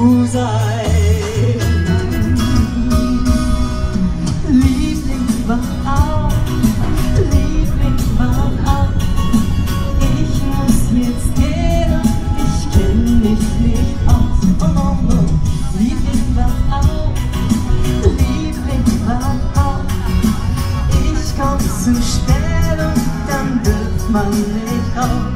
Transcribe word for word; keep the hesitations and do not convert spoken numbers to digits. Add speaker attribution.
Speaker 1: du sein. Liebling, wach auf, Liebling, wach auf. Ich muss jetzt gehen und ich kenn mich nicht aus. Oh, oh, oh. Liebling, wach auf, Liebling, wach auf. Ich komm zu spät und dann dürft man nicht auf.